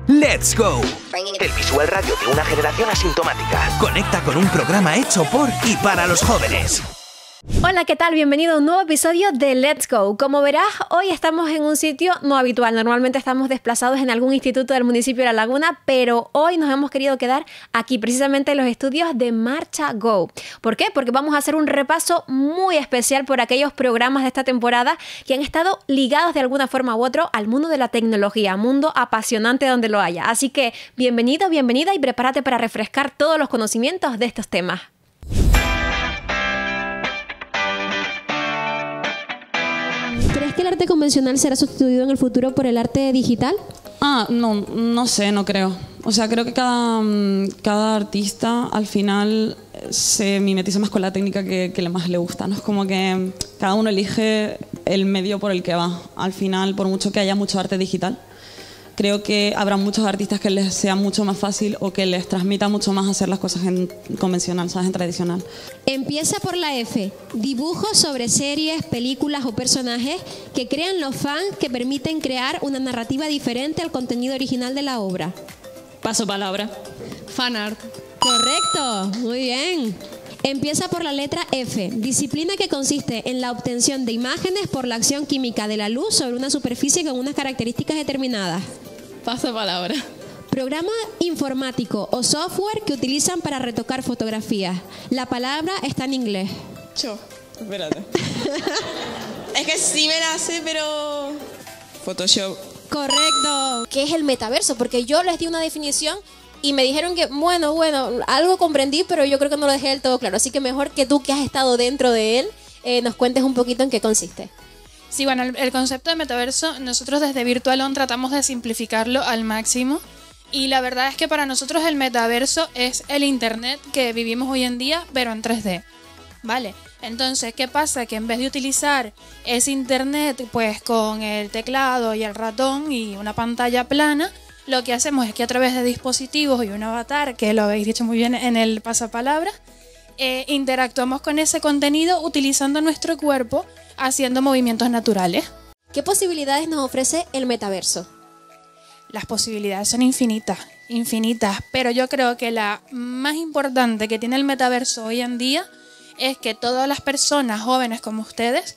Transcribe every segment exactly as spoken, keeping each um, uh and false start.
¡Let's go! El visual radio de una generación asintomática. Conecta con un programa hecho por y para los jóvenes. Hola, ¿qué tal? Bienvenido a un nuevo episodio de Let's Go. Como verás, hoy estamos en un sitio no habitual. Normalmente estamos desplazados en algún instituto del municipio de La Laguna, pero hoy nos hemos querido quedar aquí, precisamente en los estudios de Marcha Go. ¿Por qué? Porque vamos a hacer un repaso muy especial por aquellos programas de esta temporada que han estado ligados de alguna forma u otra al mundo de la tecnología, mundo apasionante donde lo haya. Así que bienvenido, bienvenida y prepárate para refrescar todos los conocimientos de estos temas. ¿Crees que el arte convencional será sustituido en el futuro por el arte digital? Ah, no, no sé, no creo. O sea, creo que cada, cada artista al final se mimetiza más con la técnica que, que más le gusta, ¿no? Es como que cada uno elige el medio por el que va. Al final, por mucho que haya mucho arte digital, creo que habrá muchos artistas que les sea mucho más fácil o que les transmita mucho más hacer las cosas en convencional, ¿sabes? En tradicional. Empieza por la F. Dibujos sobre series, películas o personajes que crean los fans que permiten crear una narrativa diferente al contenido original de la obra. Paso palabra. Fanart. Correcto, muy bien. Empieza por la letra F. Disciplina que consiste en la obtención de imágenes por la acción química de la luz sobre una superficie con unas características determinadas. Paso palabra. Programa informático o software que utilizan para retocar fotografías. La palabra está en inglés. Yo. Espérate. Es que sí me la sé, pero... Photoshop. Correcto. ¿Qué es el metaverso? Porque yo les di una definición y me dijeron que, bueno, bueno, algo comprendí, pero yo creo que no lo dejé del todo claro. Así que mejor que tú, que has estado dentro de él, eh, nos cuentes un poquito en qué consiste. Sí, bueno, el, el concepto de metaverso, nosotros desde Virtual On tratamos de simplificarlo al máximo. Y la verdad es que para nosotros el metaverso es el internet que vivimos hoy en día, pero en tres D. ¿Vale? Entonces, ¿qué pasa? Que en vez de utilizar ese internet pues con el teclado y el ratón y una pantalla plana, lo que hacemos es que a través de dispositivos y un avatar, que lo habéis dicho muy bien en el pasapalabra, eh, interactuamos con ese contenido utilizando nuestro cuerpo, haciendo movimientos naturales. ¿Qué posibilidades nos ofrece el metaverso? Las posibilidades son infinitas, infinitas, pero yo creo que la más importante que tiene el metaverso hoy en día es que todas las personas jóvenes como ustedes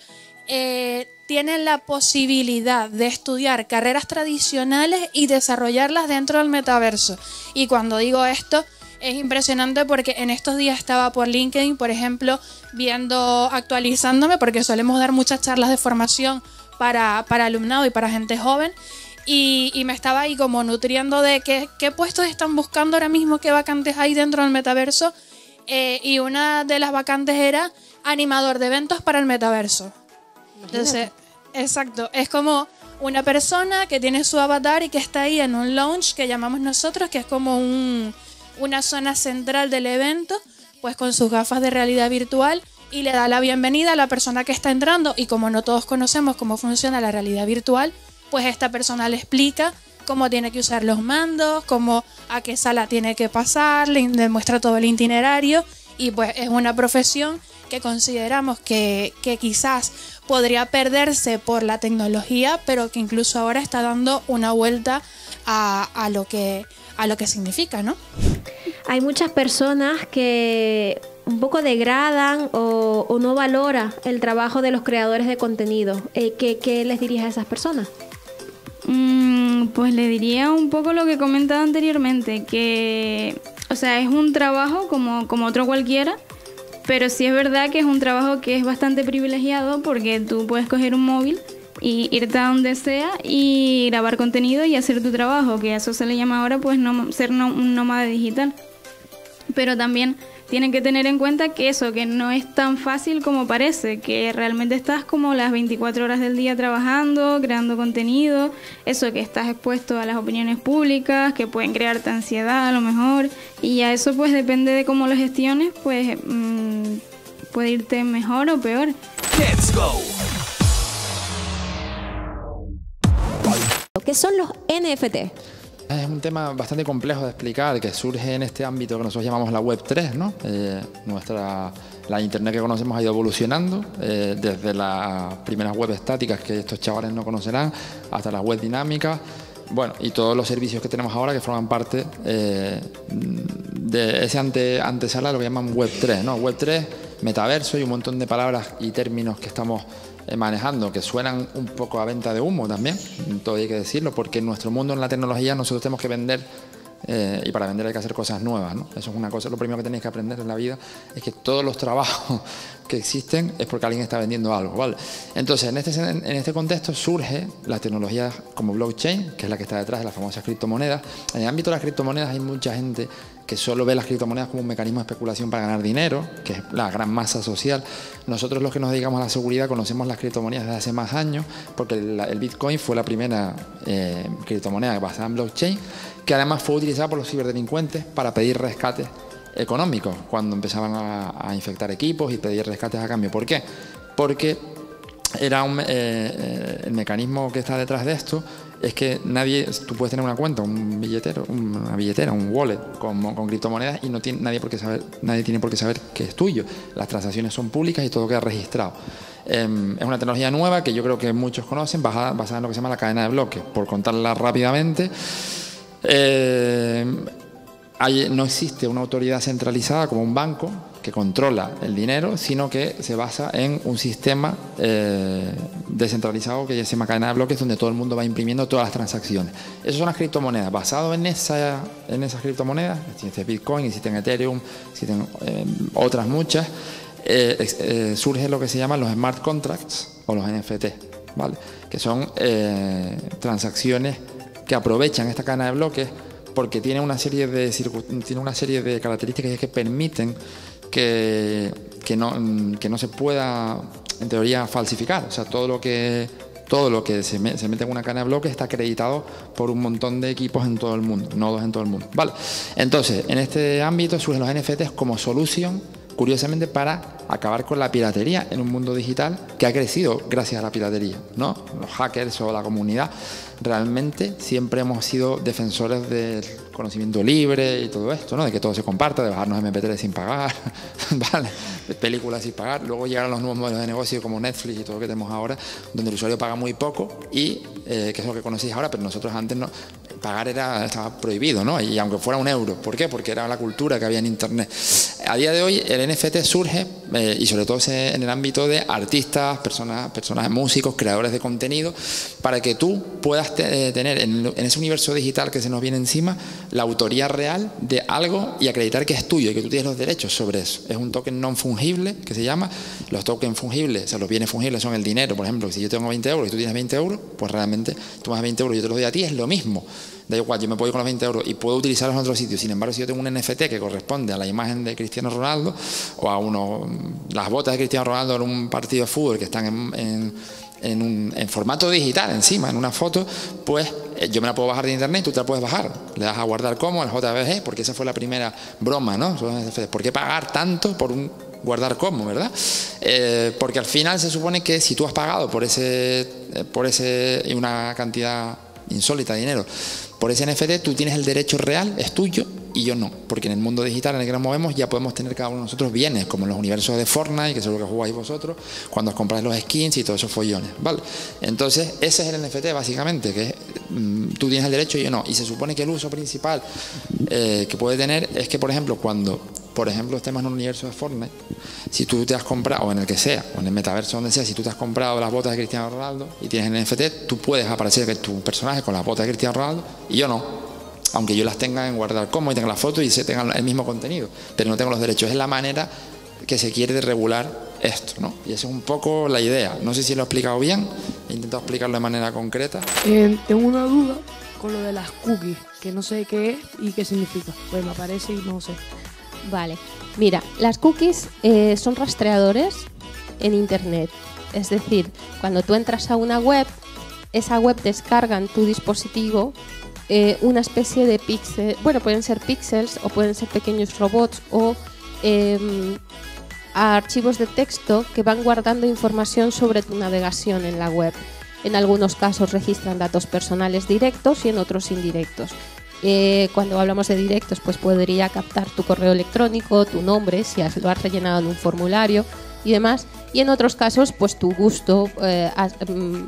eh, tienen la posibilidad de estudiar carreras tradicionales y desarrollarlas dentro del metaverso. Y cuando digo esto, es impresionante porque en estos días estaba por LinkedIn, por ejemplo, viendo, actualizándome, porque solemos dar muchas charlas de formación para, para alumnado y para gente joven, y, y me estaba ahí como nutriendo de qué, qué puestos están buscando ahora mismo, qué vacantes hay dentro del metaverso, eh, y una de las vacantes era animador de eventos para el metaverso. Entonces, exacto, es como una persona que tiene su avatar y que está ahí en un lounge que llamamos nosotros, que es como un, una zona central del evento, pues con sus gafas de realidad virtual, y le da la bienvenida a la persona que está entrando. Y como no todos conocemos cómo funciona la realidad virtual, pues esta persona le explica cómo tiene que usar los mandos, cómo, a qué sala tiene que pasar, le demuestra todo el itinerario, y pues es una profesión que consideramos que, que quizás podría perderse por la tecnología, pero que incluso ahora está dando una vuelta a, a, lo, que, a lo que significa, ¿no? Hay muchas personas que un poco degradan o, o no valoran el trabajo de los creadores de contenido. Eh, ¿qué, ¿Qué les dirías a esas personas? Mm, pues le diría un poco lo que he comentado anteriormente, que, o sea, es un trabajo como, como otro cualquiera, pero sí es verdad que es un trabajo que es bastante privilegiado porque tú puedes coger un móvil y irte a donde sea y grabar contenido y hacer tu trabajo, que a eso se le llama ahora pues no, ser no, un nómada digital. Pero también tienen que tener en cuenta que eso, que no es tan fácil como parece, que realmente estás como las veinticuatro horas del día trabajando, creando contenido, eso, que estás expuesto a las opiniones públicas, que pueden crearte ansiedad a lo mejor, y a eso pues depende de cómo lo gestiones, pues mmm, puede irte mejor o peor. Let's go. ¿Qué son los N F T? Es un tema bastante complejo de explicar, que surge en este ámbito que nosotros llamamos la web tres, ¿no? Eh, nuestra, la internet que conocemos ha ido evolucionando, eh, desde las primeras web estáticas que estos chavales no conocerán, hasta las web dinámicas, bueno, y todos los servicios que tenemos ahora que forman parte eh, de ese ante, antesala, lo que llaman web tres, ¿no? web tres, metaverso y un montón de palabras y términos que estamos eh, manejando, que suenan un poco a venta de humo también, todo hay que decirlo, porque en nuestro mundo, en la tecnología, nosotros tenemos que vender. Eh, y para vender hay que hacer cosas nuevas, ¿no? Eso es una cosa, lo primero que tenéis que aprender en la vida es que todos los trabajos que existen es porque alguien está vendiendo algo, ¿vale? Entonces, en este, en este contexto surge la tecnología como blockchain, que es la que está detrás de las famosas criptomonedas. En el ámbito de las criptomonedas hay mucha gente que solo ve las criptomonedas como un mecanismo de especulación para ganar dinero, que es la gran masa social. Nosotros, los que nos dedicamos a la seguridad, conocemos las criptomonedas desde hace más años, porque el, el Bitcoin fue la primera eh, criptomoneda basada en blockchain, que además fue utilizada por los ciberdelincuentes para pedir rescates económicos cuando empezaban a, a infectar equipos y pedir rescates a cambio. ¿Por qué? Porque era un, eh, el mecanismo que está detrás de esto es que nadie, tú puedes tener una cuenta, un billetero, una billetera, un wallet con, con criptomonedas y no tiene nadie por qué saber, nadie tiene por qué saber que es tuyo. Las transacciones son públicas y todo queda registrado. Eh, es una tecnología nueva que yo creo que muchos conocen, basada, basada en lo que se llama la cadena de bloques. Por contarla rápidamente, Eh, hay, no existe una autoridad centralizada como un banco que controla el dinero, sino que se basa en un sistema eh, descentralizado que se llama cadena de bloques, donde todo el mundo va imprimiendo todas las transacciones. Esas son las criptomonedas. Basado en, esa, en esas criptomonedas, existe Bitcoin, existen Ethereum, existen eh, otras muchas, eh, eh, surge lo que se llaman los smart contracts o los N F T, ¿vale? Que son eh, transacciones que aprovechan esta cadena de bloques porque tiene una serie de tiene una serie de características que permiten que, que, no, que no se pueda, en teoría, falsificar. O sea, todo lo que todo lo que se, me, se mete en una cadena de bloques está acreditado por un montón de equipos en todo el mundo, nodos en todo el mundo. Vale. Entonces, en este ámbito surgen los N F Ts como solución, curiosamente, para acabar con la piratería en un mundo digital que ha crecido gracias a la piratería, ¿no? Los hackers o la comunidad realmente siempre hemos sido defensores del conocimiento libre y todo esto, ¿no? De que todo se comparta, de bajarnos eme pe tres sin pagar, ¿vale? De películas sin pagar. Luego llegaron los nuevos modelos de negocio como Netflix y todo lo que tenemos ahora, donde el usuario paga muy poco y eh, que es lo que conocéis ahora, pero nosotros antes no, pagar era, estaba prohibido, ¿no? Y aunque fuera un euro. ¿Por qué? Porque era la cultura que había en Internet. A día de hoy el N F T surge eh, y sobre todo en el ámbito de artistas, personas, personas, músicos, creadores de contenido, para que tú puedas te, eh, tener en, en ese universo digital que se nos viene encima la autoría real de algo y acreditar que es tuyo y que tú tienes los derechos sobre eso. Es un token non fungible que se llama. Los tokens fungibles, o sea, los bienes fungibles son el dinero. Por ejemplo, si yo tengo veinte euros y tú tienes veinte euros, pues realmente tú me das veinte euros y yo te los doy a ti, es lo mismo. Da igual, yo me puedo ir con los veinte euros y puedo utilizarlos en otro sitio. Sin embargo, si yo tengo un N F T que corresponde a la imagen de Cristiano Ronaldo o a uno, las botas de Cristiano Ronaldo en un partido de fútbol que están en, en, en, un, en formato digital encima, en una foto, pues eh, yo me la puedo bajar de internet y tú te la puedes bajar. Le das a guardar como, al J B G, porque esa fue la primera broma, ¿no? ¿Por qué pagar tanto por un guardar como, verdad? Eh, porque al final se supone que si tú has pagado por ese, por ese una cantidad insólita de dinero por ese N F T, tú tienes el derecho real, es tuyo, y yo no, porque en el mundo digital en el que nos movemos ya podemos tener cada uno de nosotros bienes, como en los universos de Fortnite, que es lo que jugáis vosotros, cuando os compráis los skins y todos esos follones, ¿vale? Entonces, ese es el N F T básicamente, que es, mmm, tú tienes el derecho y yo no, y se supone que el uso principal eh, que puede tener es que, por ejemplo, cuando, por ejemplo, estemos en un universo de Fortnite, si tú te has comprado, o en el que sea, o en el metaverso, donde sea, si tú te has comprado las botas de Cristiano Ronaldo y tienes el N F T, tú puedes aparecer que tu personaje con las botas de Cristiano Ronaldo y yo no, aunque yo las tenga en guardar como y tenga la foto y se tengan el mismo contenido, pero no tengo los derechos. Es la manera que se quiere de regular esto, ¿no? Y esa es un poco la idea. No sé si lo he explicado bien, he intentado explicarlo de manera concreta. Eh, tengo una duda con lo de las cookies, que no sé qué es y qué significa. Pues me aparece y no sé. Vale, mira, las cookies eh, son rastreadores en Internet. Es decir, cuando tú entras a una web, esa web descarga en tu dispositivo eh, una especie de píxeles, bueno, pueden ser píxeles o pueden ser pequeños robots o eh, archivos de texto que van guardando información sobre tu navegación en la web. En algunos casos registran datos personales directos y en otros indirectos. Eh, cuando hablamos de directos, pues podría captar tu correo electrónico, tu nombre, si has, lo has rellenado en un formulario y demás. Y en otros casos, pues tu gusto, eh, has, mm,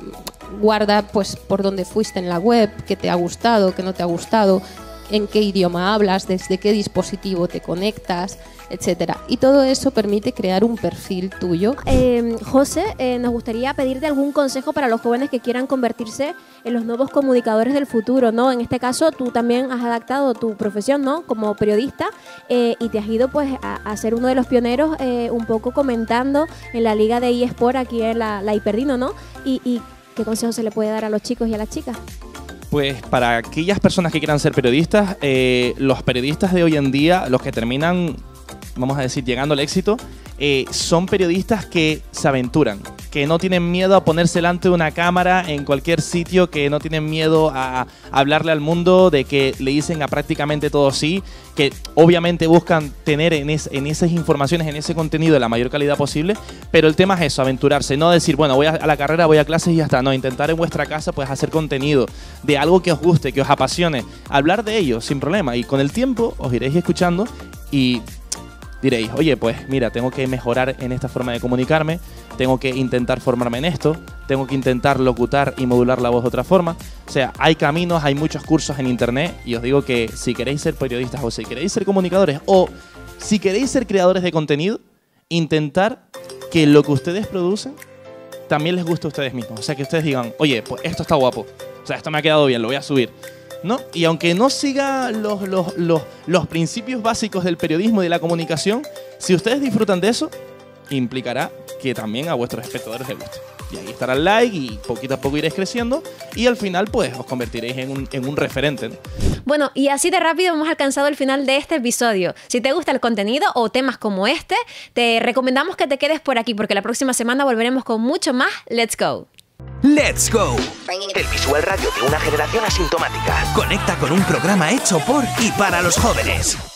guarda pues por dónde fuiste en la web, qué te ha gustado, qué no te ha gustado, en qué idioma hablas, desde qué dispositivo te conectas, etcétera. Y todo eso permite crear un perfil tuyo. Eh, José, eh, nos gustaría pedirte algún consejo para los jóvenes que quieran convertirse en los nuevos comunicadores del futuro, ¿no? En este caso, tú también has adaptado tu profesión, ¿no? Como periodista eh, y te has ido pues a, a ser uno de los pioneros eh, un poco comentando en la liga de eSport aquí en la, la Hiperdino, ¿no? Y, y ¿qué consejo se le puede dar a los chicos y a las chicas? Pues para aquellas personas que quieran ser periodistas, eh, los periodistas de hoy en día, los que terminan, vamos a decir, llegando al éxito, eh, son periodistas que se aventuran, que no tienen miedo a ponerse delante de una cámara en cualquier sitio, que no tienen miedo a, a hablarle al mundo, de que le dicen a prácticamente todo sí, que obviamente buscan tener en, es, en esas informaciones, en ese contenido, la mayor calidad posible, pero el tema es eso, aventurarse, no decir, bueno, voy a, a la carrera, voy a clases y ya está, no, intentar en vuestra casa pues hacer contenido de algo que os guste, que os apasione, hablar de ello sin problema, y con el tiempo os iréis escuchando y diréis, oye, pues mira, tengo que mejorar en esta forma de comunicarme, tengo que intentar formarme en esto, tengo que intentar locutar y modular la voz de otra forma. O sea, hay caminos, hay muchos cursos en internet y os digo que si queréis ser periodistas o si queréis ser comunicadores o si queréis ser creadores de contenido, intentar que lo que ustedes producen también les guste a ustedes mismos. O sea, que ustedes digan, oye, pues esto está guapo, o sea, esto me ha quedado bien, lo voy a subir, ¿no? Y aunque no siga los, los, los, los principios básicos del periodismo y de la comunicación, si ustedes disfrutan de eso, implicará que también a vuestros espectadores les guste. Y ahí estará el like y poquito a poco iréis creciendo y al final pues os convertiréis en un, en un referente, ¿no? Bueno, y así de rápido hemos alcanzado el final de este episodio. Si te gusta el contenido o temas como este, te recomendamos que te quedes por aquí porque la próxima semana volveremos con mucho más Let's Go. Let's Go, el visual radio de una generación asintomática. Conecta con un programa hecho por y para los jóvenes.